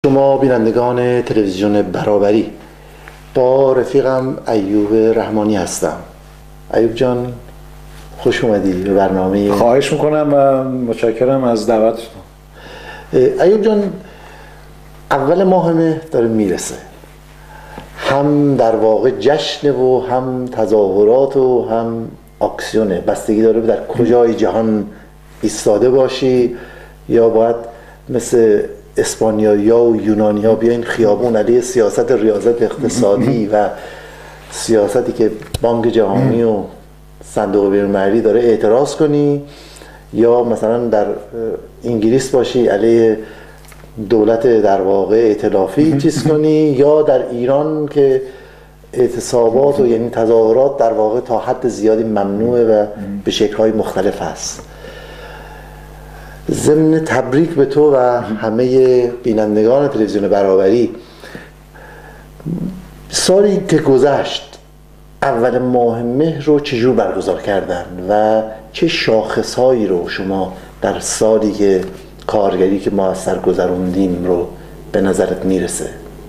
شما بینندگان تلویزیون برابری، با رفیقم ایوب رحمانی هستم. ایوب جان خوش اومدی به برنامه. خواهش میکنم و متشکرم از دعوتتون. ایوب جان، اول ماه همه داره میرسه، هم در واقع جشن و هم تظاهرات و هم اکسیونه، بستگی داره در کجای جهان ایستاده باشی، یا باید مثل اسپانیایی‌ها و یونانی‌ها بیاین خیابون علیه سیاست ریاضت اقتصادی و سیاستی که بانک جهانی و صندوق بین‌المللی داره اعتراض کنی، یا مثلا در انگلیس باشی علیه دولت در واقع ائتلافی چیز کنی، یا در ایران که اعتصابات و یعنی تظاهرات در واقع تا حد زیادی ممنوعه و به شکل‌های مختلف هست. ضمن تبریک به تو و همه بینندگان تلویزیون برابری، سالی که گذشت اول ماه مهر رو چجور برگزار کردن و چه شاخصهایی رو شما در سالی که کارگری که ما از سر گذروندیم رو به نظرت میرسه؟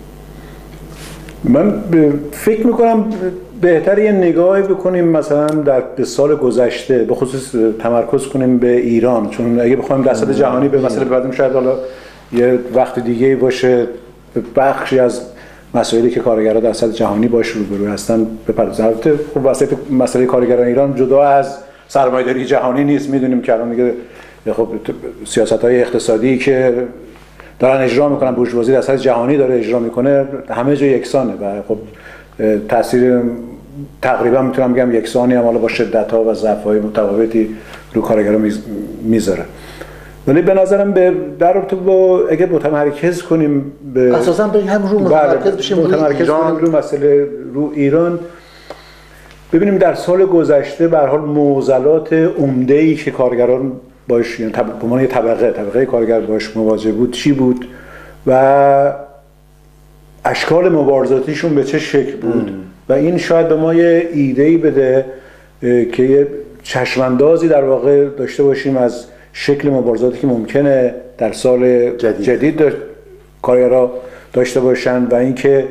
من فکر میکنم بهتر یه نگاهی بکنیم مثلا در سال گذشته، به خصوص تمرکز کنیم به ایران، چون اگه بخوایم در سطح جهانی به مسئله بپردازیم شاید حالا یه وقت دیگه باشه بخشی از مسائلی که کارگرها در سطح جهانی باش روبرو هستن بپردازیم. البته خب مسئله کارگران ایران جدا از سرمایه‌داری جهانی نیست. میدونیم که الان دیگه خب سیاست‌های اقتصادی که دارن اجرا میکنن، بورژوازی در سطح جهانی داره اجرا میکنه، همه جا یکسانه و خب تاثیر تقریبا میتونم بگم یکسانی هم حالا با شدت‌ها و ضعف‌های متفاوتی رو کارگران میذاره. ولی به نظرم در رابطه با اگه متمرکز کنیم به اساساً به هم رو متمرکز بشیم متمرکز کنیم رو مسئله رو ایران، ببینیم در سال گذشته به هر حال معضلات عمده‌ای که کارگران باش، یعنی به عنوان طبقه کارگر باش مواجه بود چی بود و اشکال مبارزاتیشون به چه شکل بود و این شاید به ما یه ایده‌ای بده که یه چشم‌اندازی در واقع داشته باشیم از شکل مبارزاتی که ممکنه در سال جدید کارگرها داشته باشن و اینکه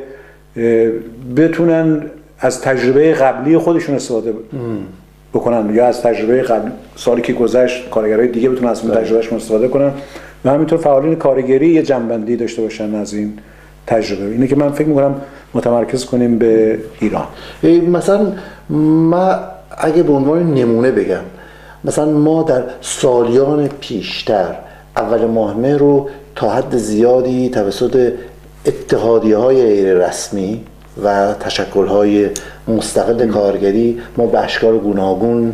بتونن از تجربه قبلی خودشون استفاده بکنن، یا از تجربه قبل سالی که گذشت کارگرای دیگه بتونن از تجربهشون استفاده کنن و همینطور فعالین کارگری یه جنبندی داشته باشن از این تجربه. اینه که من فکر می‌کنم متمرکز کنیم به ایران. مثلا ما اگه به عنوان نمونه بگم، مثلا ما در سالیان پیشتر اول ماه مهر رو تا حد زیادی توسط اتحادیه‌های غیر رسمی و تشکل‌های مستقل کارگری ما به اشکال گوناگون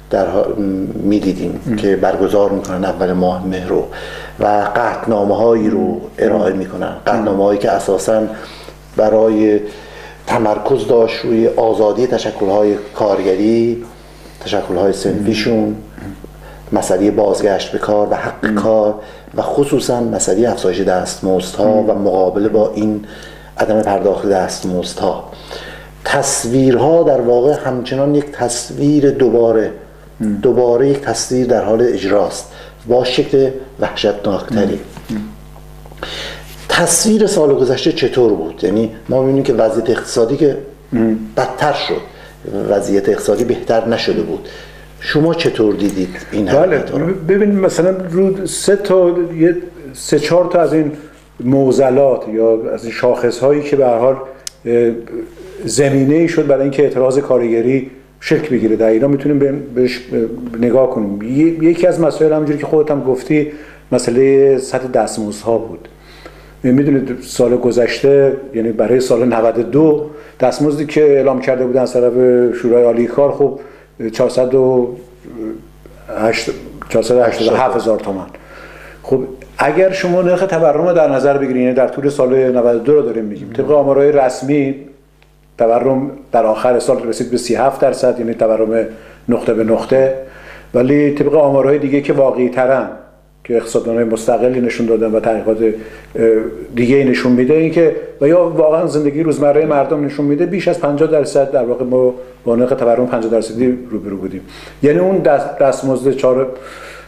می‌دیدیم که برگزار میکنن اول ماه مهر رو و قطعنامه‌هایی رو ارائه میکنن، قطعنامه‌هایی که اساساً برای تمرکز داشت روی آزادی تشکل‌های کارگری، تشکل‌های صنفیشون، مسئله بازگشت به کار و حق کار و خصوصاً مسئله افزایش دستمزدها و مقابله با این عدم پرداخت دستمزدها. تصویرها در واقع همچنان یک تصویر دوباره یک تصویر در حال اجراست با شکل وحشتناکتری. تصویر سال گذشته چطور بود؟ یعنی ما می‌بینیم که وضعیت اقتصادی که بدتر شد، وضعیت اقتصادی بهتر نشده بود. شما چطور دیدید این حرکت رو؟ ببینید مثلا رو سه چهار تا از این معضلات یا از این شاخص‌هایی که به هر حال زمینه‌ای شد برای اینکه اعتراض کارگری شکل بگیره در ایران میتونیم بهش نگاه کنیم. یکی از مسائل همونجوری که خودت هم گفتی مسئله سطح دستمزدها بود. میدونید سال گذشته یعنی برای سال 92 دستمزدی که اعلام کرده بودن از طرف شورای عالی کار خب 487,000 تومان. خب اگر شما نرخ تورم در نظر بگیرید، در طول سال 92 رو داریم میگیم، طبق آمارهای رسمی تورم در آخر سال رسید به 37%، یعنی تورم نقطه به نقطه، ولی طبق آمارهای دیگه که واقعی ترن که اقتصاددانای مستقلی نشون دادن و تحقیقات دیگه نشون میده این که و یا واقعا زندگی روزمره مردم نشون میده بیش از 50% در واقع ما با نرخ تورم 50% روبرو بودیم. یعنی اون دستمزد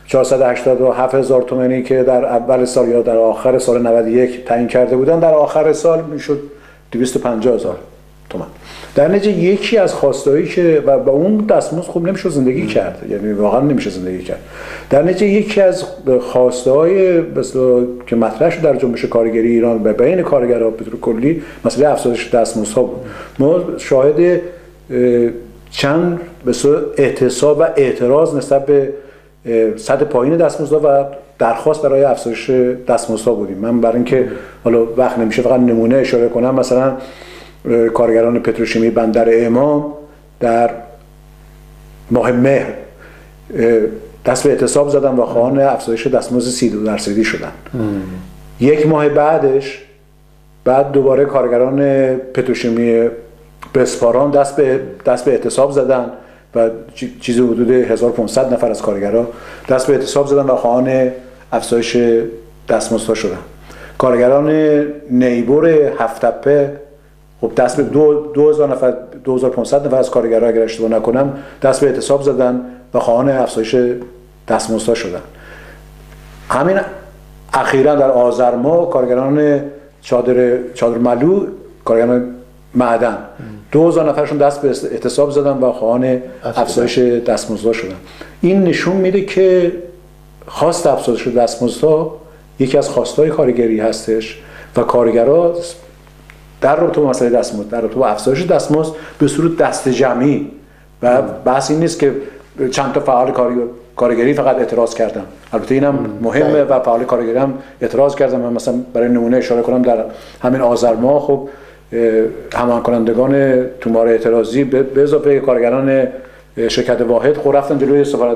487,000 تومانی که در اول سال یا در آخر سال 91 تعیین کرده بودن، در آخر سال میشد 250,000 تومان. در نتیجه یکی از خواستهایی که و با اون دستمزد خوب نمیشه زندگی کرد، یعنی واقعا نمیشه زندگی کرد. در نتیجه یکی از خواسته‌های که مطرح شد در جنبش کارگری ایران و بین کارگرها به طور کلی مسئله افزایش دستمزدها بود. ما شاهد چند اعتصاب و اعتراض نسبت به سطح پایین دستمزدها و درخواست برای افزایش دستمزدها بودیم. من برای اینکه حالا وقت نمیشه فقط نمونه اشاره کنم، مثلا کارگران پتروشیمی بندر امام در ماه مهر دست به اعتصاب زدن و خواهان افزایش دستمزد 32% شدن. یک ماه بعدش دوباره کارگران پتروشیمی بسپاران دست به اعتصاب زدن و چیزی حدود 1500 نفر از کارگران دست به اعتصاب زدن و خواهان افزایش دستمزدها شدن. کارگران نیبور هفت‌تپه خب دست به 2000 نفر 2500 نفر از کارگرها اگر اشتباه نکنم دست به اعتصاب زدن و خواهان افزایش دستمزدها شدن. همین اخیراً در آذر ماه کارگران چادر ملو، کارگران معدن 2000 نفرشون دست به اعتصاب زدن و خواهان افزایش دستمزدها شدن. این نشون میده که خواست افزایش دستمزدها یکی از خواستهای کارگری هستش و کارگرها در رابطه با مسئله دستمزد، در رابطه با افزایش دستمزد به صورت دست جمعی و بحث این نیست که چند تا فعال کارگری فقط اعتراض کردن. البته اینم مهمه و فعال کارگری هم اعتراض کردن. من مثلا برای نمونه اشاره کنم در همین آذر ماه خب همان کنندگان تومار اعتراضی به اضافه کارگران شرکت واحد خب رفتن جلوی سفارت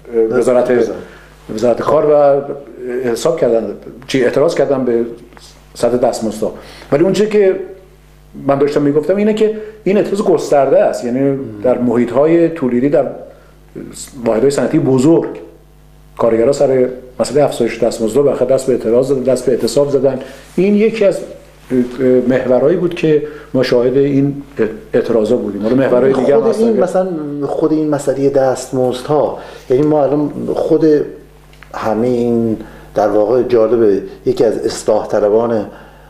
وزارت کار و حساب کردن اعتراض کردن به سطح دستمزدها. ولی اون چیزی که من داشتم میگفتم اینه که این اعتراض گسترده است، یعنی در محیط‌های تولیدی، در واحدهای صنعتی بزرگ کارگرها سر مسئله افزایش دستمزدها و دست به اعتراض زدن، دست به اعتصاب زدن. این یکی از محورایی بود که ما شاهد این اعتراضا بودیم. حالا محورای دیگه هم هست. مثلا خود این مسئله دستمزدها، یعنی ما الان خود همه این در واقع جالب یکی از اصلاح طلبان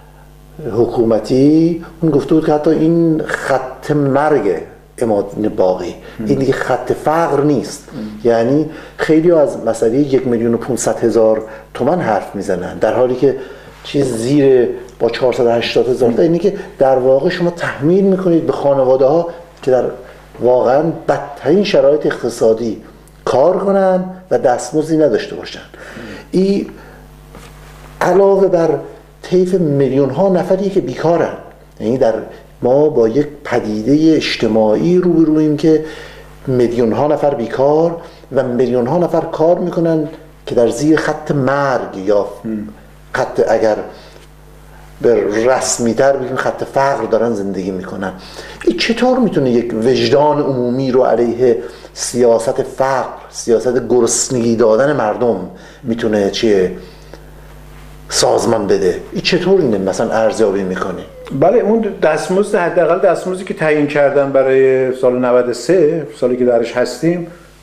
حکومتی اون گفته بود که حتی این خط مرگ عماد باقی این دیگه خط فقر نیست. یعنی خیلی از مسئله 1,500,000 تومان حرف میزنن در حالی که چیز زیر با 480,000 تا اینی که در واقع شما تحمیل میکنید به خانواده ها که در واقعا بدترین شرایط اقتصادی کار کنن و دستمزدی نداشته باشن. این علاوه بر طیف میلیون ها نفری که بیکارن، یعنی در ما با یک پدیده اجتماعی روبرویم که میلیون ها نفر بیکار و میلیون ها نفر کار میکنن که در زیر خط مرگ یا خط اگر به رسمی تر بگیم خط فقر دارن زندگی میکنن. این چطور میتونه یک وجدان عمومی رو علیه سیاست فقر، سیاست گرسنگی دادن مردم میتونه سازمان بده؟ این چطور اینه مثلا ارزیابی میکنه؟ بله، اون دستمزد حداقل دستمزدی که تعیین کردن برای سال 93، سالی که درش هستیم،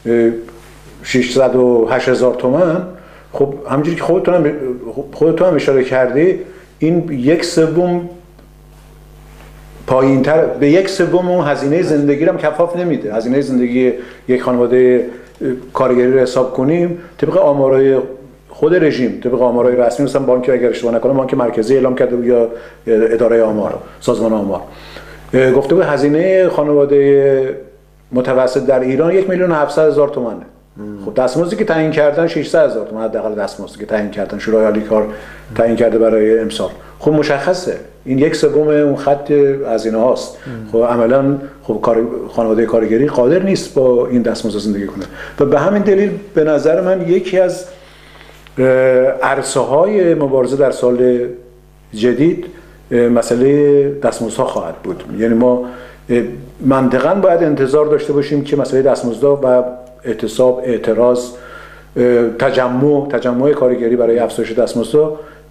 608,000 تومان. خب همونجوری که خودتون هم اشاره کردی، این 1/3 پایین‌تر، به 1/3 اون هزینه زندگی رو هم کفاف نمیده. هزینه زندگی یک خانواده کارگری رو حساب کنیم طبق آمارهای خود رژیم، طبق آمارهای رسمی، مثلا بانک اگر اشتباه نکنم بانک مرکزی اعلام کرده یا اداره آمار، سازمان آمار گفته بود هزینه خانواده متوسط در ایران 1,700,000 تومانه. خب دستمزدی که تعیین کردن 600,000 تومان حداقل دستمزدی که تعیین کردن، شورای عالی کار تعیین کرده برای امسال. خب مشخصه این 1/3 اون خط هزینه هاست. خب عملاً خب خانواده کارگری قادر نیست با این دستمزد زندگی کنه و به همین دلیل به نظر من یکی از عرصه‌های مبارزه در سال جدید مسئله دستمزدها خواهد بود. یعنی ما منطقاً باید انتظار داشته باشیم که مسئله دستمزدها و اعتصاب، اعتراض، تجمع کارگری برای افزایش دستمزدها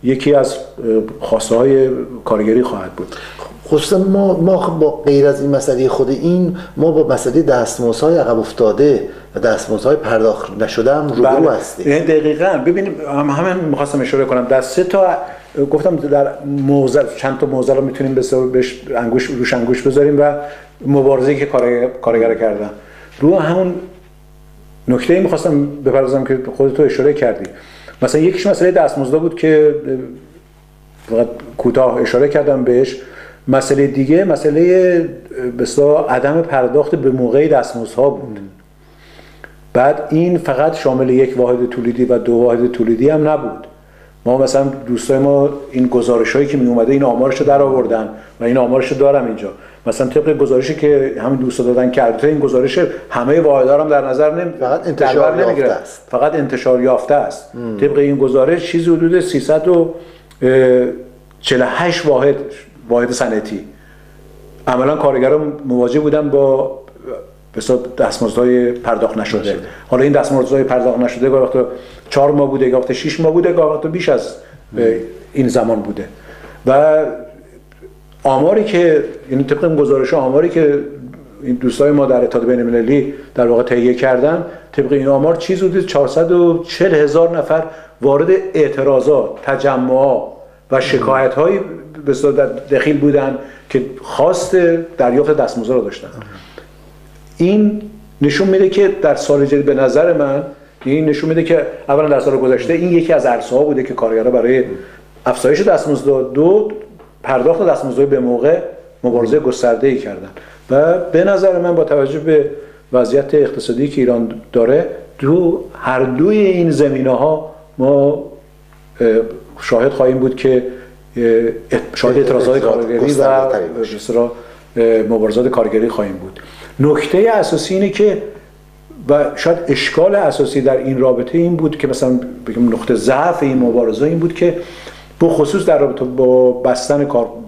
یکی از خواسته های کارگری خواهد بود. خصوصا ما با غیر از این مسئله خود این، ما با مسئله دستمزدهای عقب افتاده و دستمزدهای پرداخت نشده هم روبرو هستیم. یعنی دقیقاً ببینیم، همین می‌خواستم اشاره کنم، در سه تا گفتم در موزل، چند تا موزل رو میتونیم بهش روش انگوش بذاریم و مبارزه‌ای که کارگر کردن. رو همون نکته‌ای می‌خواستم بپردازم که خودت اشاره کردی. مثلا یکیش مسئله دستمزد بود که فقط کوتاه اشاره کردم بهش. مسئله دیگه مسئله به اصطلاح عدم پرداخت به موقع دستمزدها بود. بعد این فقط شامل یک واحد تولیدی و دو واحد تولیدی هم نبود. ما مثلا دوستای ما این گزارشایی که می اومده این آمارش رو در آوردن و این آمارش رو دارم اینجا. مثلا طبق گزارشی که همین دوستا دادن که البته این گزارش همه واحدها هم در نظر فقط انتشار یافته است. فقط انتشار یافته است. طبق این گزارش چیزی حدود 348 واحد صنعتی عملا کارگران مواجه بودن با دستمزدهای پرداخت نشده. حالا این دستمزدهای پرداخت نشده گاهی وقتا 4 ماه بوده، گاهی وقتا 6 ماه بوده، گاهی وقتا بیش از این زمان بوده. و آماری که یعنی طبق این گزارش آماری که این دوستای ما در اتحاد بین‌المللی در واقع تهیه کردن، طبق این آمار چیز بوده 440,000 نفر وارد اعتراضات، تجمعات و شکایت‌های دخیل بودن که خواست دریافت دستمزد رو داشتن. این نشون میده که در سال جدید به نظر من این نشون میده که اولا در سال گذشته این یکی از عرصه‌ها بوده که کارگرها برای افزایش دستمزد دو پرداخت دستمزدهای به موقع مبارزه گسترده‌ای کردن و به نظر من با توجه به وضعیت اقتصادی که ایران داره هر دوی این زمینه‌ها ما شاهد خواهیم بود که شاهد اعتراضات کارگری و بسیار مبارزات کارگری خواهیم بود. نکته اساسی اینه که و شاید اشکال اساسی در این رابطه این بود که مثلا بگم نقطه ضعف این مبارزه این بود که به خصوص در رابطه با بستن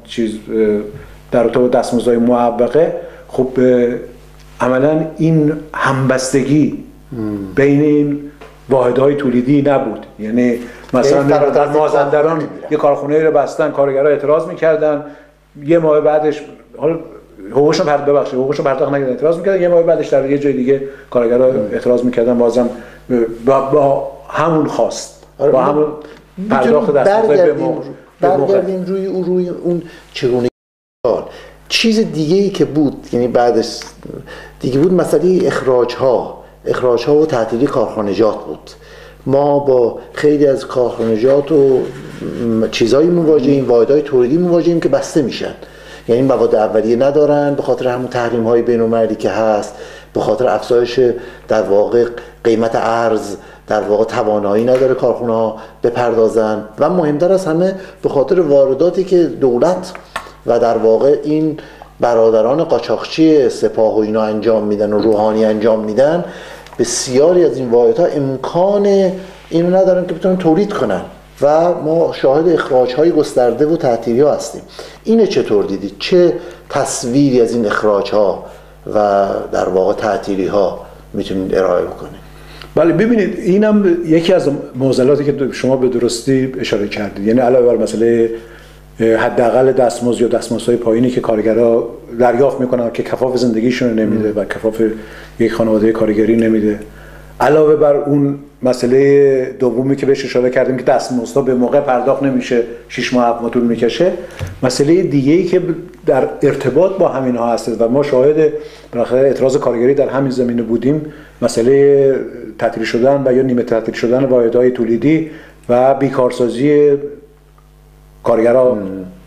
در رابطه با دستمزدهای معوقه، خب عملا این همبستگی بین این واحدهای تولیدی نبود. یعنی مثلا در مازندران یه کارخونه رو بستن، کارگرها اعتراض می‌کردن، یه ماه بعدش حالا حقوقشون پرداخت نکردن، اعتراض می‌کردن، یه ماه بعدش در یه جای دیگه کارگرها اعتراض می‌کردن، بازم با همون خواست، با همون پرداخت دستمزد برگردیم روی اون چگونه چیز دیگه‌ای که بود، یعنی بعدش دیگه بود مسئله اخراج‌ها و تعطیلی کارخانجات بود. ما با خیلی از کارخانجات و چیزایی مواجهیم، واحدهای تولیدی مواجهیم که بسته میشن، یعنی مواد اولیه ندارن به خاطر همون تحریم‌های بین‌المللی که هست، به خاطر افزایش در واقع قیمت ارز، در واقع توانایی نداره کارخونه‌ها بپردازن و مهمتر از همه به خاطر وارداتی که دولت و در واقع این برادران قاچاقچی سپاه و اینا انجام میدن و روحانی انجام میدن. بسیاری از این واحدها امکان اینو ندارن که بتونن تولید کنن و ما شاهد اخراج‌های گسترده و تعطیلی‌ها هستیم. اینو چطور دیدید؟ چه تصویری از این اخراج‌ها و در واقع تعطیلی‌ها میتونید ارائه بکنید؟ بله، ببینید اینم یکی از معضلاتی که شما به درستی اشاره کردید. یعنی علاوه بر مسئله حداقل دستمزد یا دستمزدهای پایینی که کارگرها دریافت میکنن که کفاف زندگیشون نمیده و کفاف یک خانواده کارگری نمیده، علاوه بر اون مسئله دومی که بهش اشاره کردیم که دستمزدها به موقع پرداخت نمیشه، 6 ماه طول میکشه، مسئله دیگه‌ای که در ارتباط با همینها هست و ما شاهد بالاخره اعتراض کارگری در همین زمینه بودیم، مسئله تعطیل شدن و یا نیمه تعطیل شدن واحدهای تولیدی و بیکارسازی کارگرها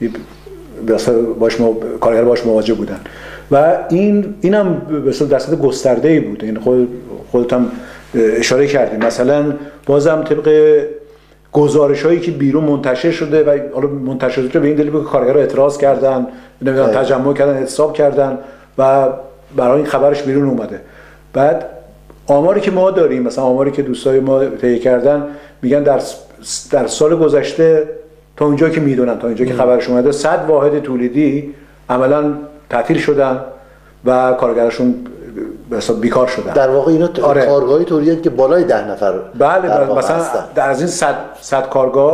کارگر باش مواجه بودن و اینم به صورت دسته گسترده‌ای بود. این خودت هم اشاره کردیم. مثلا بازم طبق گزارش‌هایی که بیرون منتشر شده و حالا منتشر شده به این دلیل که کارگرها اعتراض کردن، نمیدونم تجمع کردن، اعتصاب کردن و برای این خبرش بیرون اومده. بعد آماری که ما داریم، مثلا آماری که دوستای ما تهیه کردن، میگن در سال گذشته تا اونجا که میدونن، تا اینجا که خبرش اومده، 100 واحد تولیدی عملاً تعطیل شدن و کارگراشون بیکار شدن. در واقع اینا کارگاهی تولیدی که بالای 10 نفر بله مثلا در از این 100 کارگاه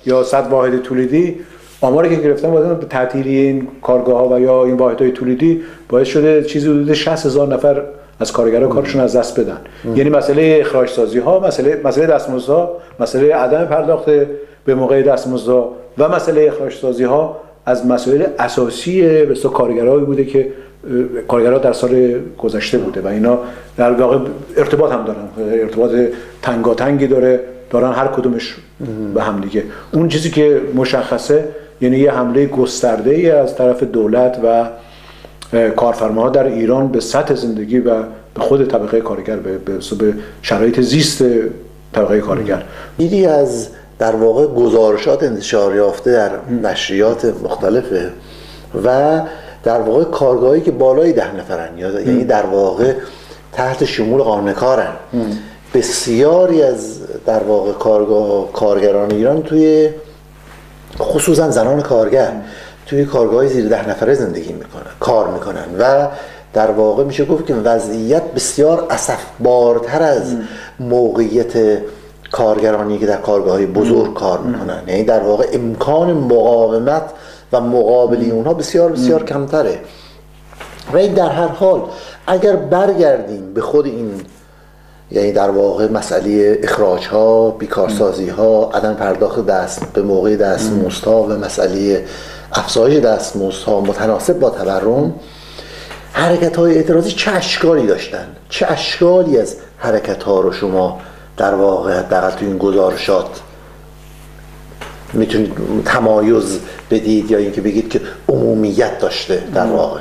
یا 100 واحد تولیدی، آماری که گرفتن واسه تعطیلی این کارگاه ها و یا این واحدهای تولیدی باعث شده چیزی حدود 60,000 نفر از کارگرها کارشون از دست بدن. یعنی مسئله اخراج سازی ها، مسئله دستمزدها، مسئله عدم پرداخت به موقع دستمزدها و مسئله اخراج سازی ها از مسائل اساسی به کارگرایی بوده که کارگرها در سال گذشته بوده و اینا در واقع ارتباط هم دارن، ارتباط تنگاتنگی دارن هر کدومش به هم دیگه. اون چیزی که مشخصه یعنی یه حمله گسترده‌ای از طرف دولت و کارفرماها در ایران به سطح زندگی و به خود طبقه کارگر، به شرایط زیست طبقه کارگر. دیدی از در واقع گزارشات انتشار یافته در نشریات مختلفه و در واقع کارگاهی که بالای 10 نفرن یعنی در واقع تحت شمول قانون کارن، بسیاری از در واقع کارگران ایران توی خصوصا زنان کارگر توی کارگاهی زیر 10 نفره زندگی میکنن، کار میکنن و در واقع میشه گفت که وضعیت بسیار اسفبارتر از موقعیت کارگرانی که در کارگاه‌های بزرگ کار میکنن. یعنی در واقع امکان مقاومت و مقابله اونها بسیار بسیار کمتره. و این در هر حال اگر برگردیم به خود این یعنی در واقع مسئله اخراج ها، بیکارسازی ها، عدم پرداخت به موقع دستمزدها و مسئله افزایش دستمزدها متناسب با تورم، حرکت های اعتراضی چه اشکالی داشتن؟ چه اشکالی از حرکت ها رو شما در واقع حداقل تو این گزارشات میتونید تمایز بدید یا اینکه بگید که عمومیت داشته در واقع؟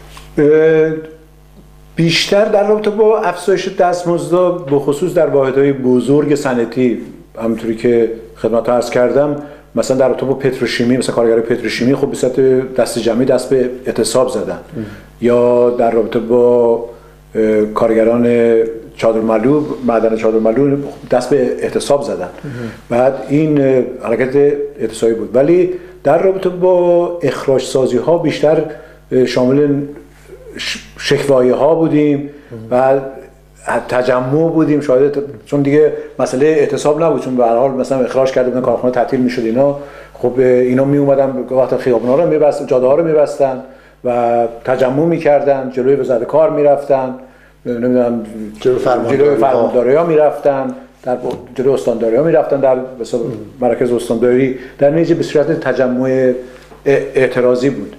بیشتر در رابطه با افزایش دستمزدها به خصوص در واحدهای بزرگ صنعتی، همونطوری که خدمتتون عرض کردم، مثلا در رابطه با پتروشیمی، مثلا کارگر پتروشیمی خب به صورت دست جمعی دست به اعتصاب زدن، یا در رابطه با کارگران چادرملو، معدن چادرملو دست به اعتصاب زدن. بعد این حرکت اعتصابی بود. ولی در رابطه با اخراج سازی ها بیشتر شامل شکوایه ها بودیم و تجمع بودیم شاید، چون دیگه مسئله اعتصاب نبود، چون به هر حال مثلا اخراج کرده بودن کارخانه تعطیل میشد اینا، خب اینا می اومدن وقت خیابونا رو میبستن، جاده ها رو میبستن و تجمع میکردن، جلوی وزارت کار میرفتن، نمیدونم جلوی فرمانداری ها میرفتن، در جلوی استانداری ها میرفتن، در مرکز استانداری، در نتیجه به صورت تجمع اعتراضی بود.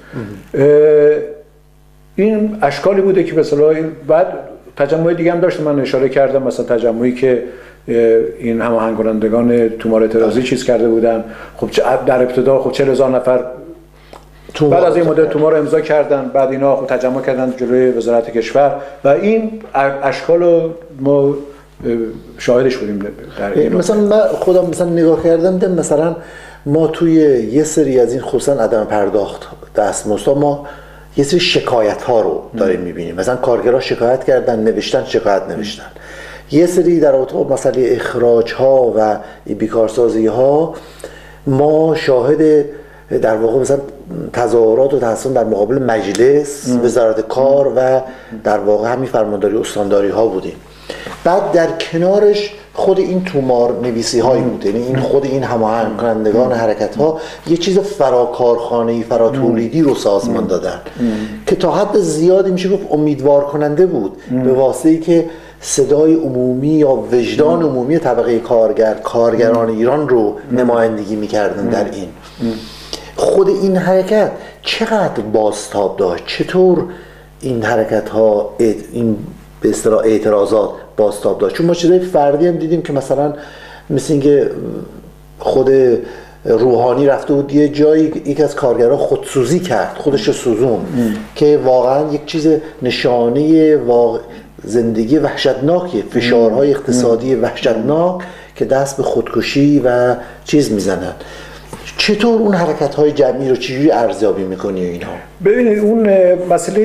این اشکالی بوده که مثلا بعد تجمع دیگه هم داشت، من اشاره کردم، مثلا تجمعی که این هماهنگ کنندگان تومار اعتراضی چیز کرده بودن، خب در ابتدا خب 40,000 نفر بعد از این مدت تومار رو امضا کردن، بعد اینا خب تجمع کردن جلوی وزارت کشور و این اشکال رو ما شاهدش بودیم در این. مثلا من خودم مثلا نگاه کردم دیدم مثلا ما توی یه سری از این خصوصا عدم پرداخت دستمزدها ما یه سری شکایت ها رو داریم میبینیم. مثلا کارگرها شکایت کردن، نوشتن، شکایت نوشتن. یه سری در رابطه با مسئله اخراج ها و بیکارسازی ها ما شاهد در واقع مثلا تظاهرات و تحصیل در مقابل مجلس، وزارت کار و در واقع همین فرمانداری استانداری ها بودیم. بعد در کنارش خود این تومار نویسی هایی بود، یعنی این خود این هماهنگ کنندگان حرکت ها یه چیز فراکارخانه‌ای، فراتولیدی رو سازمان دادن که تا حد زیادی میشه گفت امیدوار کننده بود به واسطه‌ای که صدای عمومی یا وجدان عمومی طبقه کارگران ایران رو نمایندگی میکردن در این. خود این حرکت چقدر بازتاب داشت؟ چطور این حرکت ها این به اصطلاح اعتراضات بازتاب داشت؟ چون ما چیزای فردی هم دیدیم که مثلا مثل اینکه خود روحانی رفته بود یه جایی یک از کارگرها خودسوزی کرد، خودش رو سوزون، که واقعا یک چیز نشانه زندگی وحشتناکیه، فشارهای اقتصادی وحشتناک که دست به خودکشی و چیز میزنن. چطور اون حرکت‌های جمعی رو چجوری ارزیابی می‌کنی اینا؟ ببینید اون مسئله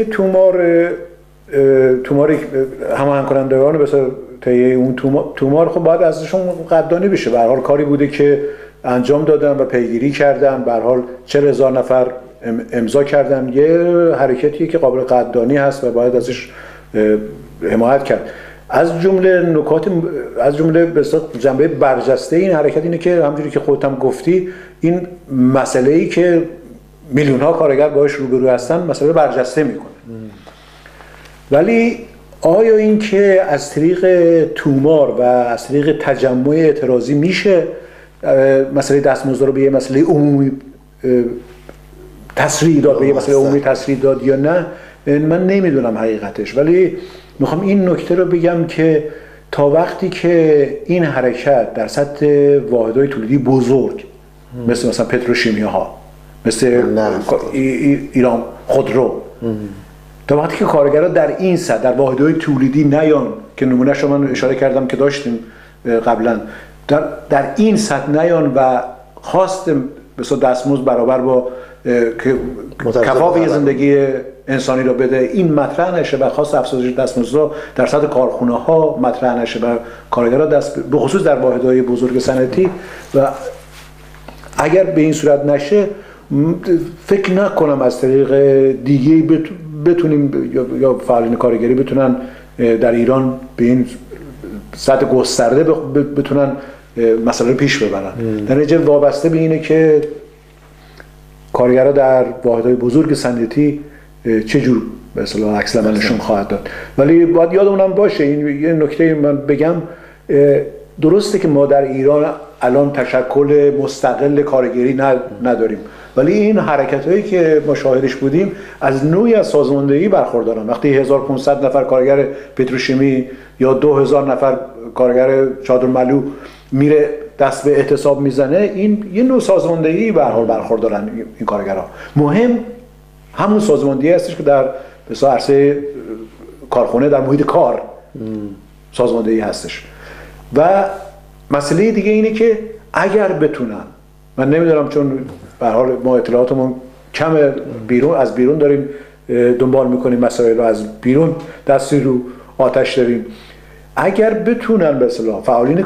تومار هماهنگ کنندگان مثلا طی اون تومار خب باید ازشون قدردانی بشه. به هر حال کاری بوده که انجام دادن و پیگیری کردن، به هر حال 40,000 نفر امضا کردن، یه حرکتیه که قابل قدردانی هست و باید ازش حمایت کرد. از جمله به اصطلاح جنبه برجسته این حرکت اینه که همونجوری که خودت هم گفتی این مسئله‌ای که میلیون ها کارگر باهاش روبرو هستن مسئله برجسته میکنه. ولی آیا این که از طریق تومار و از طریق تجمع اعتراضی میشه مسئله دستمزد رو به یه مسئله عمومی تسریع داد، به یه مسئله عمومی تسریع داد یا نه، من نمیدونم حقیقتش. ولی میخوام این نکته رو بگم که تا وقتی که این حرکت در سطح واحدهای تولیدی بزرگ مثل پتروشیمیا ها، مثل ایران خودرو، تا وقتی که کارگرها در این سطح در واحدهای تولیدی نیان که نمونهش رو من اشاره کردم که داشتیم قبلا، در این سطح نیان و خواست مثلا دستمزد برابر با کفاف زندگی انسانی رو بده این مطرح نشه و خواست افزایش دستمزد در سطح کارخونه ها مطرح نشه و کارگرها به خصوص در واحدهای بزرگ صنعتی، و اگر به این صورت نشه فکر نکنم از طریق دیگه بتونیم یا فعالین کارگری بتونن در ایران به این سطح گسترده بتونن مسئله رو پیش ببرن. در نتیجه وابسته به اینه که کارگرها در واحدهای بزرگ صنعتی چه جور به اصطلاح عکس العملشون خواهد داد. ولی باید یادمون باشه این یه نکته من بگم، درسته که ما در ایران الان تشکل مستقل کارگری نداریم، ولی این حرکتایی که ما شاهدش بودیم از نوعی از سازماندهی برخوردارن. وقتی 1500 نفر کارگر پتروشیمی یا 2000 نفر کارگر چادرملو میره دست به اعتصاب میزنه، این یه نوع سازماندهی به هر حال برخوردارن این کارگرها. مهم همون سازماندهی هستش که در مثلا عرصه کارخونه در محیط کار سازماندهی هستش. و مسئله دیگه اینه که اگر بتونن، من نمیدونم چون به هر حال ما اطلاعاتمون کم از بیرون داریم دنبال میکنیم مسائل رو، از بیرون دستی رو آتش داریم، اگر بتونن به اصطلاح فعالین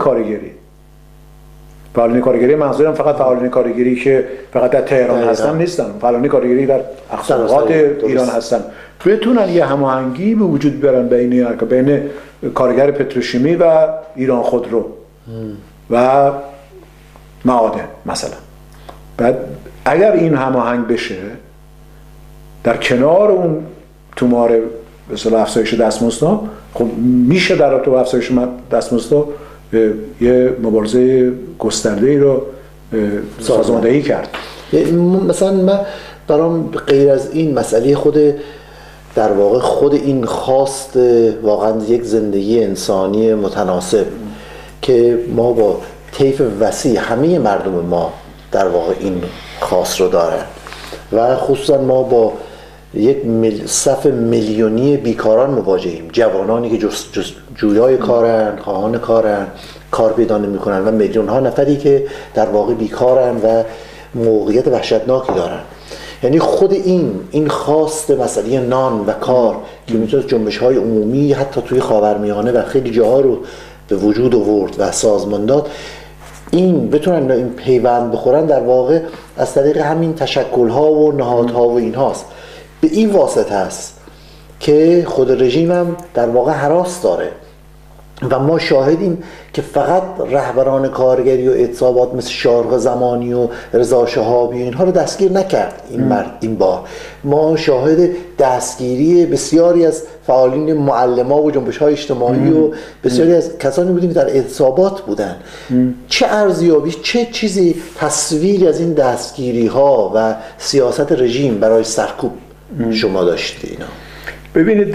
کارگری منظورم فقط فعالین کارگری که فقط در تهران هستن نیستن، فعالین کارگری در اقصا ایران هستن، بتونن یه هماهنگی به وجود بیارن بین کارگر پتروشیمی و ایران خودرو و معادن مثلا. بعد اگر این هماهنگ بشه در کنار اون تومار به اصطلاح افزایش دستمزدها، خب میشه در تو افزایش دستمزدها یه مبارزه گسترده‌ای رو سازماندهی کرد. مثلا من برام غیر از این مسئله در واقع خود این خواست واقعا یک زندگی انسانی متناسب که ما با طیف وسیع همه مردم ما در واقع این خواست رو دارن و خصوصا ما با یک صف میلیونی بیکاران مواجهیم، جوانانی که جویای کارن، خواهان کارن، کار پیدا نمی‌کنن و میلیون ها نفری که در واقع بیکارن و موقعیت وحشتناکی دارن. یعنی خود این خواست مسئله نان و کار که میتونه جنبش‌های عمومی حتی توی خاورمیانه و خیلی جاها رو به وجود آورد و سازمان داد، این بتونن این پیوند بخورن در واقع از طریق همین تشکل‌ها و نهادها و اینهاست. به این واسطه است که خود رژیم هم در واقع هراس داره و ما شاهدیم که فقط رهبران کارگری و اعتصابات مثل شارق زمانی و رضا شهابی اینها رو دستگیر نکرد این بار. ما شاهد دستگیری بسیاری از فعالین معلما و جنبش‌های اجتماعی و بسیاری از کسانی بودیم که در اعتصابات بودن. چه ارزیابی، چه چیزی تصویری از این دستگیری‌ها و سیاست رژیم برای سرکوب شما داشتید اینا؟ ببینید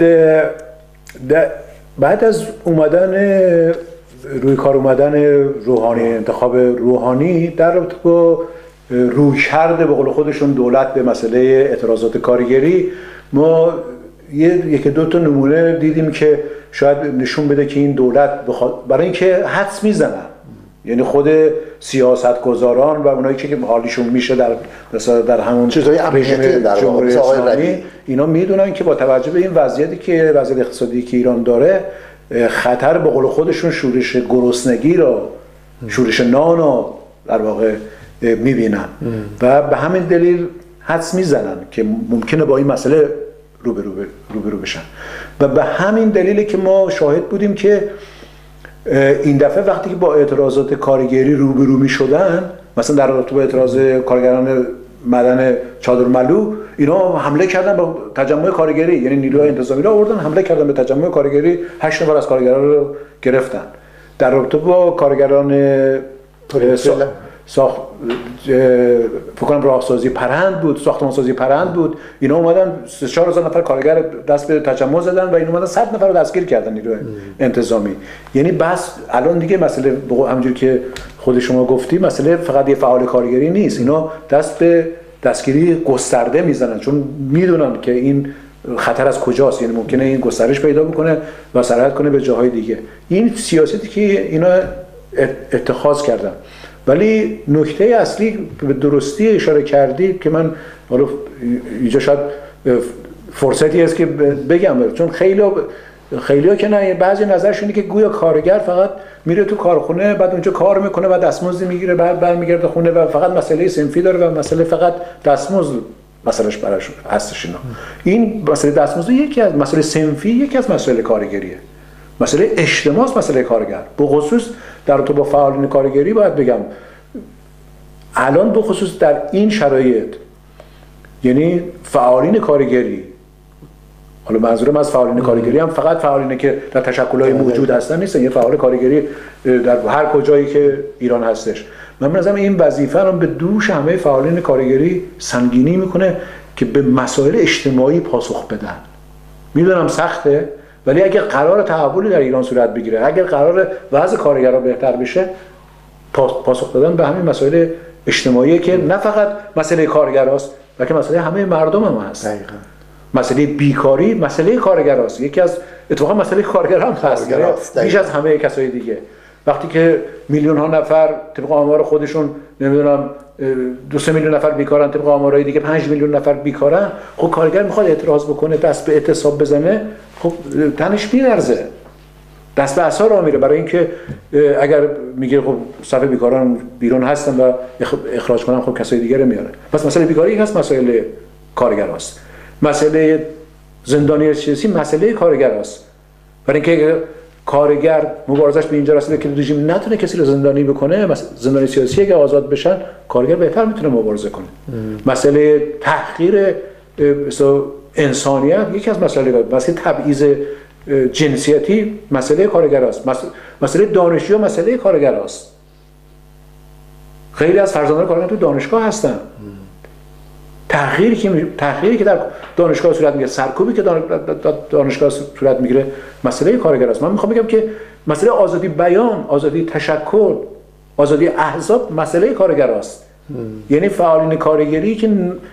بعد از روی کار اومدن روحانی، انتخاب روحانی در رابطه با رویکرد به قول خودشون دولت به مسئله اعتراضات کارگری، ما یکی دو تا نمونه دیدیم که شاید نشون بده که این دولت برای اینکه حدس میزنن، یعنی خود سیاستگزاران و اونایی که حالیشون میشه در همون چیزای امنیتی در واقع اینا میدونن که با توجه به این وضعیت اقتصادی که ایران داره، خطر به قول خودشون شورش گرسنگی رو، شورش نان رو در واقع میبینن و به همین دلیل حدس میزنن که ممکنه با این مسئله روبرو بشن. و به همین دلیله که ما شاهد بودیم که این دفعه وقتی که با اعتراضات کارگری روبرو می شدن، مثلا در رابطه با اعتراض کارگران معدن چادرملو، اینا حمله کردن به تجمع کارگری، یعنی نیروهای انتظامی را آوردن حمله کردن به تجمع کارگری، 8 نفر از کارگران رو گرفتن. در رابطه با کارگران فکر کنم راهسازی پرند بود، ساختمانسازی پرند بود، اینا اومدن 3-4 هزار نفر کارگر دست به تجمع زدن و اینا اومدن 100 نفر رو دستگیر کردن نیروی انتظامی. یعنی بس الان دیگه مسئله همونجوری که خود شما گفتی، مسئله فقط یه فعال کارگری نیست، اینا دست به دستگیری گسترده میزنن، چون میدونن که این خطر از کجاست، یعنی ممکنه این گسترش پیدا بکنه و سرایت کنه به جاهای دیگه. این سیاستی که اینا اتخاذ کردن. ولی نکته اصلی به درستی اشاره کردی که من حالا اینجا شاید فرصتی است که بگم، چون خیلی‌ها که نه، بعضی نظرشونه که گویا کارگر فقط میره تو کارخونه، بعد اونجا کار میکنه، بعد دستمزد میگیره، بعد برمیگرده خونه و فقط مسئله صنفی داره و مسئله فقط دستمزد مسئلهش براش هستش. این مسئله دستمزد یکی از مسئله صنفی، یکی از مسائل کارگریه. مسئله اجتماعی، مسئله کارگر. به خصوص در تو با فعالین کارگری باید بگم الان به خصوص در این شرایط، یعنی فعالین کارگری، حالا منظورم از فعالین کارگری هم فقط فعالینی که در تشکل‌های موجود هستن نیستن، یه فعال کارگری در هر کجایی که ایران هستش. من به نظرم این وظیفه رو به دوش همه فعالین کارگری سنگینی میکنه که به مسائل اجتماعی پاسخ بدن. میدونم سخته، ولی اگر قرار تحولی در ایران صورت بگیره، اگر قرار وضع کارگران بهتر بشه، پاسخ دادن به همین مسائل اجتماعی که نه فقط مسئله کارگراست، بلکه مسئله همه مردم هم هست. دقیقاً. مسئله بیکاری مسئله کارگراست، یکی از اتفاقا مسئله کارگران هست بیش از همه کسای دیگه. وقتی که میلیون ها نفر طبق آمار خودشون نمیدونم 2-3 میلیون نفر بیکارن، طبق آمارهای دیگه 5 میلیون نفر بیکارن، خب کارگر میخواد اعتراض بکنه، دست به اعتصاب بزنه، خب تنش میلرزه، دست به عصا راه میره، برای اینکه اگر میگه خب صفحه بیکاران بیرون هستن و اخراج کنن، خب کسای دیگه رو میاره. پس مسئله بیکاری هست، مسئله کارگراست. مسئله زندانی سیاسی مسئله کارگراست، برای اینکه کارگر مبارزش به اینجا رسیده که رژیم نتونه کسی رو زندانی بکنه، زندانی سیاسی اگه آزاد بشن کارگر بهتر میتونه مبارزه کنه. مسئله تحقیر انسانیت یکی از مسئله تبعیض جنسیتی مسئله کارگراست. مسئله دانشجو مسئله کارگراست. خیلی از فرزندان کارگر تو دانشگاه هستن. تحقیری که در دانشگاه صورت میگیره، سرکوبی که دانشگاه صورت میگیره مسئله کارگر است. من میخوام بگم که مسئله آزادی بیان، آزادی تشکل، آزادی احزاب مسئله کارگر است. یعنی فعالین کارگری که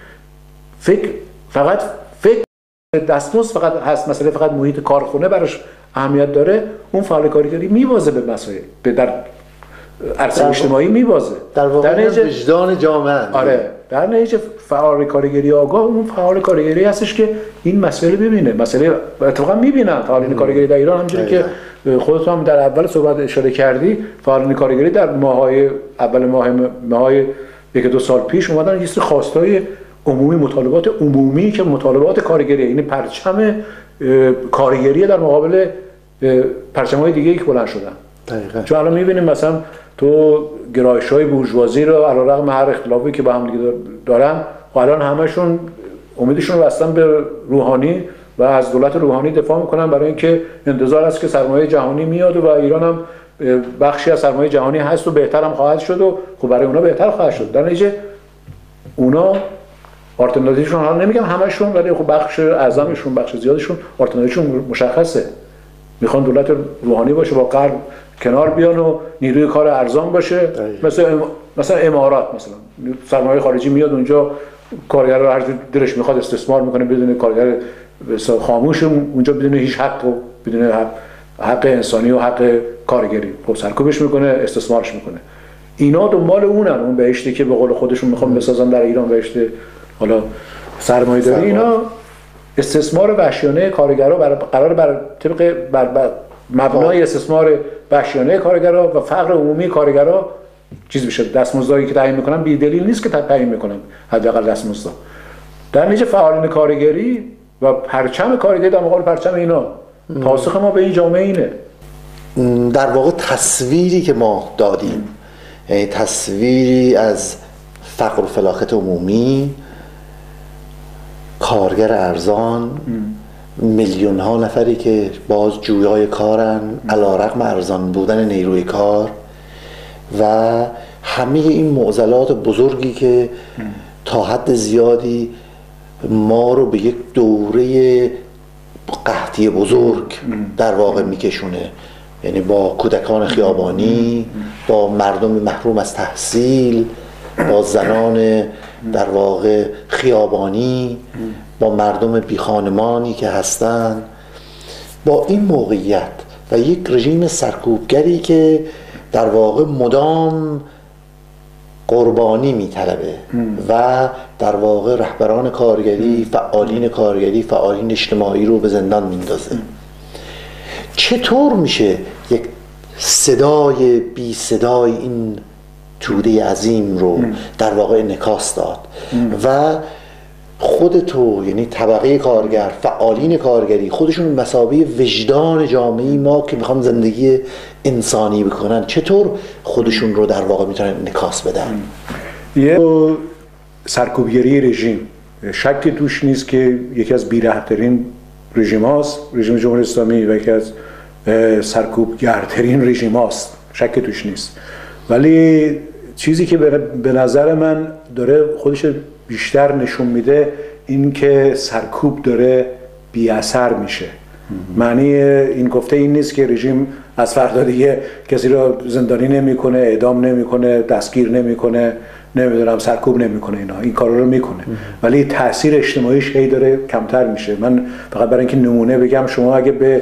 فقط فکر دستمزد فقط هست، مسئله فقط محیط کارخونه براش اهمیت داره، اون فعال کارگری میوازه به مسائل در عرصه اجتماعی میوازه، در واقع وجدان جامعه. آره، در نتیجه فعال کارگری آگاه اون فعال کارگری هستش که این مسئله ببینه. مسئله اتفاقا میبینن فعالین کارگری در ایران، همونجوری که خودت هم در اول صحبت اشاره کردی، فعالین کارگری در ماهای اول ماهای 1-2 سال پیش اومدن یه سری خواستای عمومی، مطالبات عمومی که مطالبات کارگری، یعنی پرچم کارگری در مقابل پرچم‌های دیگه‌ای که بلند شدن. دقیقاً. چون الان می‌بینیم مثلا تو گرایش‌های بورژوازی رو علیرغم هر اختلافی که با هم دیگه دارن، و الان همشون امیدشون رو بستن به روحانی و از دولت روحانی دفاع میکنن، برای اینکه انتظار است که سرمایه جهانی میاد و ایران هم بخشی از سرمایه جهانی هست و بهتر هم خواهد شد و خب برای اونا بهتر خواهد شد. در نتیجه اونا آلترناتیوشون، حالا نمیگم همشون، ولی خب بخش اعظمشون، بخش زیادشون آلترناتیوشون مشخصه، میخوان دولت روحانی باشه، با غرب کنار بیان و نیروی کار ارزان باشه. مثلا امارات، مثلا سرمایه خارجی میاد اونجا، کارگر رو هر جور دلش میخواد استثمار میکنه، بدون کارگر خاموش اونجا، بدون هیچ حق و بدون حق انسانی و حق کارگری، خب سرکوبش میکنه، استثمارش میکنه. اینا دنبال اون بهشتی که به قول خودشون میخوان بسازن در ایران، بهشت حالا سرمایه‌داری. اینا استثمار وحشیانه کارگرها قرار بر طبق مبنای استثمار وحشیانه کارگرها و فقر عمومی کارگرها چیز بشه. دستمزدی که تعیین میکنن بی دلیل نیست که تعیین میکنن، حداقل دستمزد. در نتیجه فعالین کارگری و پرچم کارگری در مقابل پرچم اینا. پاسخ ما به این جامعه اینه. در واقع تصویری که ما دادیم، یعنی تصویری از فقر و فلاکت عمومی، کارگر ارزان، میلیون ها نفری که باز جویای کارن علیرغم ارزان بودن نیروی کار، و همه این معضلات بزرگی که تا حد زیادی ما رو به یک دوره قحطی بزرگ در واقع میکشونه. یعنی با کودکان خیابانی، با مردم محروم از تحصیل، با زنان در واقع خیابانی، با مردم بیخانمانی که هستن، با این موقعیت و یک رژیم سرکوبگری که در واقع مدام قربانی میطلبه و در واقع رهبران کارگری، فعالین کارگری، فعالین اجتماعی رو به زندان میندازه. چطور میشه یک صدای بی صدای این توده عظیم رو در واقع انعکاس داد و خودتو، یعنی طبقه کارگر، فعالین کارگری، خودشون مثابه وجدان جامعه ما که میخوان زندگی انسانی بکنن، چطور خودشون رو در واقع میتونن انعکاس بدن؟ یه سرکوبگری رژیم شکی توش نیست که یکی از بی‌رحم‌ترین رژیم هاست، رژیم جمهوری اسلامی، و یکی از سرکوبگرترین رژیم هاست، شکی توش نیست. ولی چیزی که به نظر من داره خودش بیشتر نشون میده این که سرکوب داره بی اثر میشه. معنی این گفته این نیست که رژیم از فردا دیگه کسی رو زندانی نمیکنه، اعدام نمیکنه، دستگیر نمیکنه، نمیدونم سرکوب نمیکنه، این کارا رو میکنه، ولی تاثیر اجتماعیش هی داره کمتر میشه. من فقط برای اینکه نمونه بگم، شما اگه به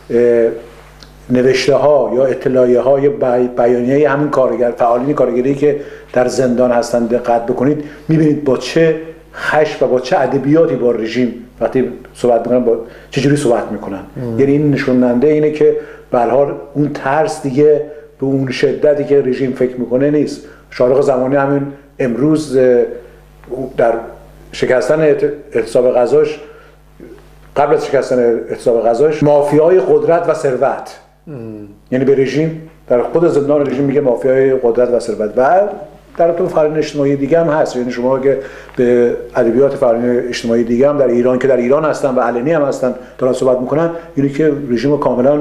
نوشته ها یا اطلاعیه های بیانیه همین کارگر، فعالین کارگری که در زندان هستند دقت بکنید، میبینید با چه خشم و با چه ادبیاتی با رژیم وقتی صحبت میکنن، با چجوری صحبت میکنن. یعنی این نشوننده اینه که به هر حال اون ترس دیگه به اون شدتی که رژیم فکر میکنه نیست. شارق زمانی همین امروز در شکستن اعتصاب غذاش، قبل از شکستن اعتصاب غذاش، مافیای قدرت و ثروت، یعنی به رژیم در خود زندان رژیم میگه مافیای قدرت و ثروت، و در تو فعالین اجتماعی دیگه هم هست. یعنی شما اگه به ادبیات فعالین اجتماعی دیگه هم در ایران که در ایران هستن و علنی هم هستن دارن صحبت میکنن، اینی که رژیم کاملا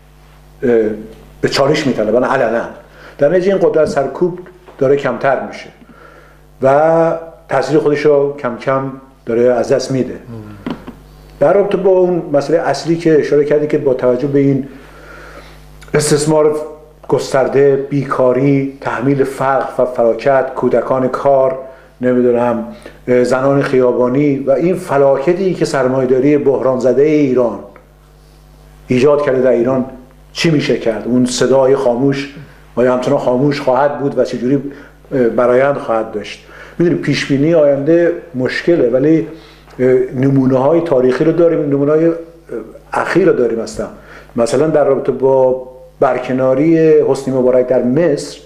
به چالش میطلبن علنا. در نتیجه این قدرت سرکوب داره کمتر میشه و تاثیر خودش رو کم کم داره از دست میده. در رابطه با اون مسئله اصلی که اشاره کردی که با توجه به این استثمار گسترده، بیکاری، تحمیل فقر و فلاکت، کودکان کار، نمیدونم زنان خیابانی و این فلاکتی که سرمایه‌داری بحران زده ایران ایجاد کرده در ایران، چی میشه کرد؟ اون صدای خاموش آیا همچنان خاموش خواهد بود و چجوری برآیند خواهد داشت؟ میدونی پیش بینی آینده مشکله، ولی نمونه های تاریخی رو داریم، نمونه های اخیر رو داریم. مثلا در رابطه با برکناری حسنی مبارک در مصر،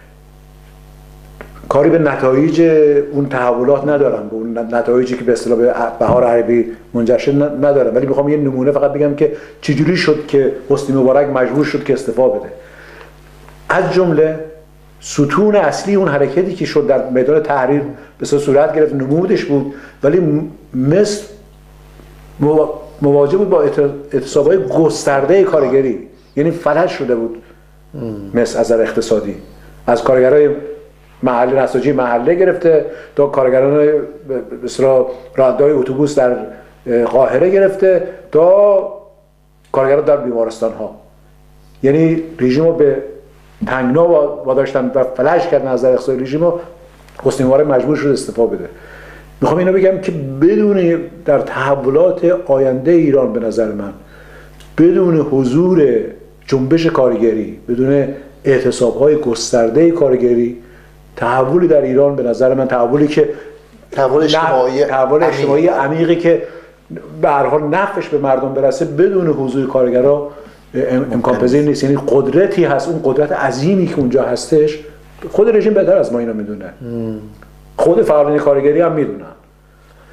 کاری به نتایج اون تحولات ندارم، به اون نتایجی که به اصطلاح به بهار عربی منجر شد ندارم، ولی میخوام یه نمونه فقط بگم که چجوری شد که حسنی مبارک مجبور شد که استعفا بده. از جمله ستون اصلی اون حرکتی که شد در میدان تحریر به صورت گرفت، نمودش بود، ولی مصر مواجه بود با اعتصاب‌های گسترده کارگری، یعنی فلج شده بود مصر از نظر اقتصادی، از کارگرای محله، نساجی محله گرفته تا کارگران مثلا راننده‌های اتوبوس در قاهره گرفته تا کارگران در بیمارستان ها. یعنی رژیم رو به تنگنا واداشتن و فلج کردن از نظر اقتصادی رژیم رو. حسنی مبارک مجبور شد استعفا بده. میخوام اینو بگم که بدون در تحولات آینده ایران، به نظر من بدون حضور جنبش کارگری، بدون اعتصاب‌های گسترده کارگری، تحولی در ایران به نظر من، تحولی که تحول اجتماعی عمیقی که به هر حال نفعش به مردم برسه، بدون حضور کارگرها امکان پذیر نیست. یعنی قدرتی هست، اون قدرت عظیمی که اونجا هستش، خود رژیم بهتر از ما اینو میدونه، خود فعالین کارگری هم میدونن.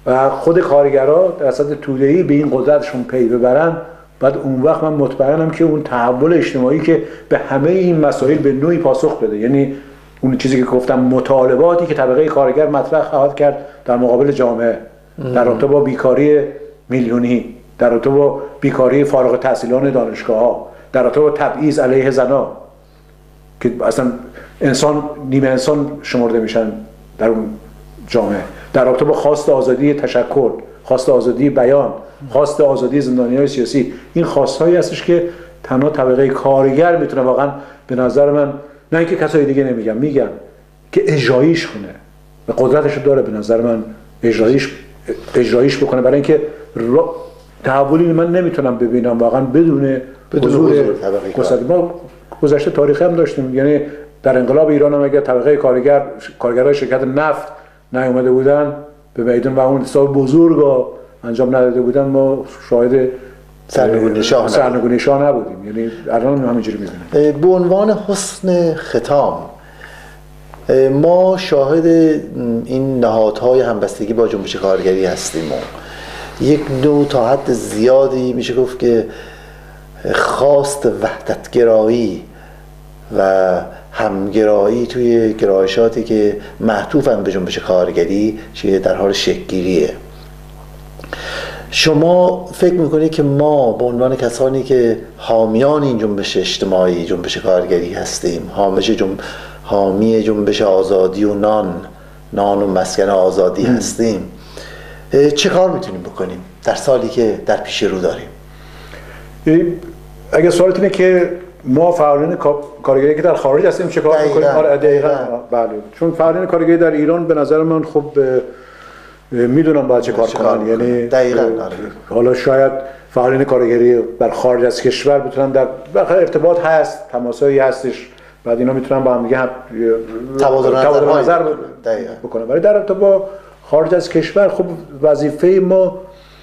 و خود کارگرها در صد توده‌ای به این قدرتشون پی ببرن، بعد اون وقت من مطمئنم که اون تحول اجتماعی که به همه این مسائل به نوعی پاسخ بده، یعنی اون چیزی که گفتم مطالباتی که طبقه کارگر مطرح خواهد کرد در مقابل جامعه در رابطه با بیکاری میلیونی، در رابطه با بیکاری فارغ التحصیلان دانشگاه‌ها، در رابطه با تبعیض علیه زنان که اصلا انسان نیمه انسان شمرده میشن در اون جامعه، در رابطه با خواست آزادی تشکل، خواست آزادی بیان، خواست آزادی زندانیان سیاسی. این خواستهایی هستش که تنها طبقه کارگر میتونه واقعا به نظر من، نه اینکه کسای دیگه نمیگم، میگم که اجراییش کنه و قدرتش داره به نظر من اجراییش بکنه، برای اینکه تحولی من نمیتونم ببینم واقعا بدون حضور طبقه. ما گذشته تاریخی هم داشتیم، یعنی در انقلاب ایران هم اگر طبقه کارگرای شرکت نفت نیامده بودن به میدان و اون حساب بزرگ انجام نداده بودن، ما شاهد سرنگونی شاه نبودیم. یعنی الان همینجوری می‌بینیم. به عنوان حسن ختام، ما شاهد این نهادهای همبستگی با جنبش کارگری هستیم و یک نوع تا حد زیادی میشه گفت که خواست وحدتگرایی و همگرایی توی گرایشاتی که معطوفن به جنبش کارگری چیه در حال شکل‌گیریه. شما فکر میکنید که ما به عنوان کسانی که حامیان این جنبش اجتماعی، جنبش کارگری هستیم، حامی جنبش آزادی و نان و مسکن آزادی هستیم، چه کار میتونیم بکنیم در سالی که در پیش رو داریم؟ اگه سوالت اینه که ما فعالین کارگری که در خارج هستیم چه کار میکنیم؟ دقیقاً. بله، چون فعالین کارگری در ایران به نظر من خب میدونم باید چه کار کنن، یعنی دقیقاً. حالا شاید فعالین کارگری در خارج از کشور بتونن در ارتباط هست، تماسایی هستش، بعد اینا میتونن با هم دیگه تبادل نظر بکنن. ولی در ارتباط با خارج از کشور خب وظیفه ما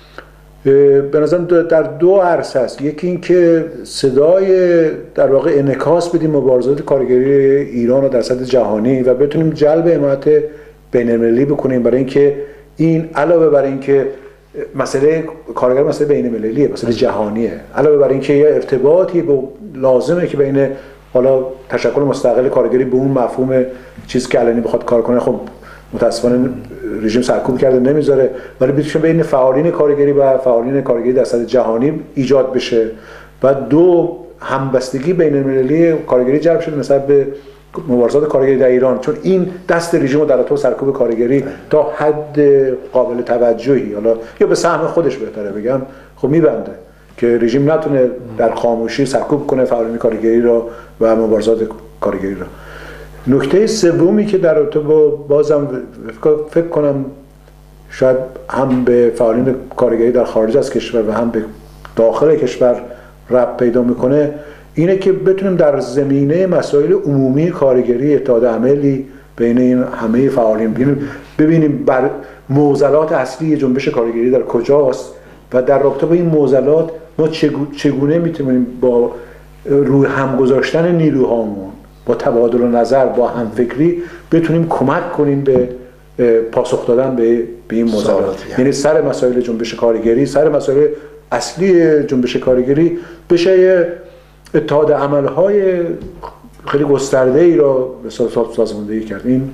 به نظر در دو عرصه است. یکی این که صدای در واقع انعکاس بدیم مبارزات کارگری ایران رو در سطح جهانی و بتونیم جلب حمایت بین‌المللی بکنیم، برای اینکه این علاوه بر اینکه مسئله کارگر مسئله بین‌المللیه، مسئله جهانیه، علاوه بر اینکه یه ارتباطی لازمه که بین حالا تشکل مستقل کارگری به اون مفهوم چیزی که علنی بخواد کار کنه، خب متاسفانه رژیم سرکوب کرده نمیذاره، ولی بتونه بین فعالین کارگری و فعالین کارگری در سطح جهانی ایجاد بشه و دو همبستگی بین‌المللی کارگری جلب شده نسبت به مبارزات کارگری در ایران، چون این دست رژیم رو در تو سرکوب کارگری تا حد قابل توجهی، حالا یا به سهم خودش بهتره بگم، خب میبنده که رژیم نتونه در خاموشی سرکوب کنه فعالین کارگری را و مبارزات کارگری را. نکته سومی که در رابطه با بازم فکر کنم شاید هم به فعالین کارگری در خارج از کشور و هم به داخل کشور ربط پیدا میکنه اینه که بتونیم در زمینه مسائل عمومی کارگری اتحاد عملی بین این همه فعالین ببینیم بر معضلات اصلی جنبش کارگری در کجاست و در رابطه با این معضلات ما چگونه میتونیم با روی هم گذاشتن نیروهامون، با تبادل نظر، با همفکری بتونیم کمک کنیم به پاسخ دادن به این معضلات. یعنی سر مسائل جنبش کارگری، سر مسائل اصلی جنبش کارگری بشه اتحاد عملهای خیلی گسترده ای را به سازماندهی کرد. این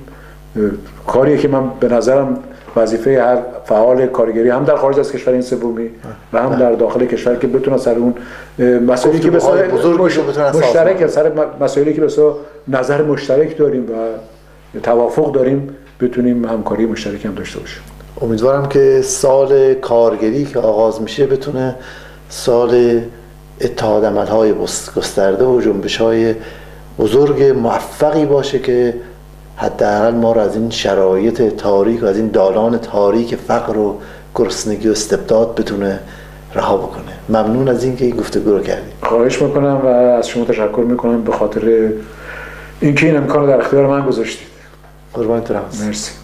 کاریه که من به نظرم وظیفه هر فعال کارگری هم در خارج از کشور این سومی و هم در داخل کشور که بتونن سر اون مسائلی که بسیار مشترک، سر مسائلی که بسیار نظر مشترک داریم و توافق داریم بتونیم همکاری مشترک هم داشته باشیم. امیدوارم که سال کارگری که آغاز میشه بتونه سال اتحاد عملهای گسترده و جنبش‌های بزرگ موفقی باشه که حداقل ما رو از این شرایط تاریک و از این دالان تاریک فقر و گرسنگی و استبداد بتونه رها بکنه. ممنون از اینکه این گفتگو رو کردید. خواهش میکنم و از شما تشکر میکنم به خاطر اینکه این امکان رو در اختیار من گذاشتید. قربانتون هستم. مرسی.